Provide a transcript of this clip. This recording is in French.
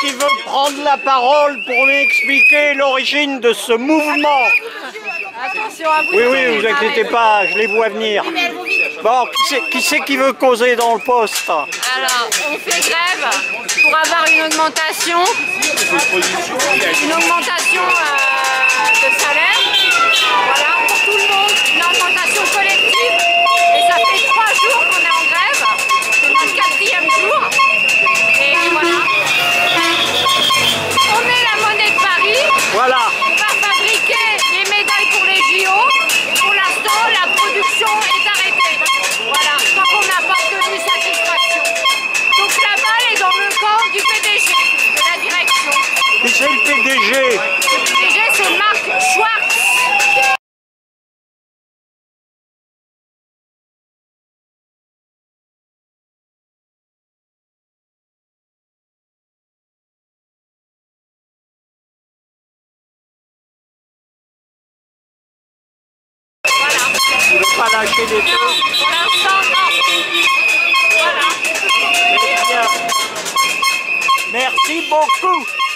qui veut prendre la parole pour m'expliquer l'origine de ce mouvement? Attention à vous. Oui, oui, vous inquiétez pas, je les vois venir. Bon, qui c'est qui veut causer dans le poste? Alors, on fait grève pour avoir une augmentation de salaire. Voilà, pour tout le monde, une augmentation collective. Et ça fait 3 jours qu'on est en grève. C'est notre 4e jour. Et voilà. On est la monnaie de Paris. Voilà. On va fabriquer des médailles pour les JO. Et pour l'instant, la production est arrêtée. Voilà, tant qu'on n'a pas obtenu satisfaction. Donc la balle est dans le camp du PDG, de la direction. Qui c'est le PDG? Le PDG, c'est Marc Schwartz. Voilà. Tu veux pas lâcher des Non, trucs? pour l'instant, non. Voilà. Très bien. Merci beaucoup.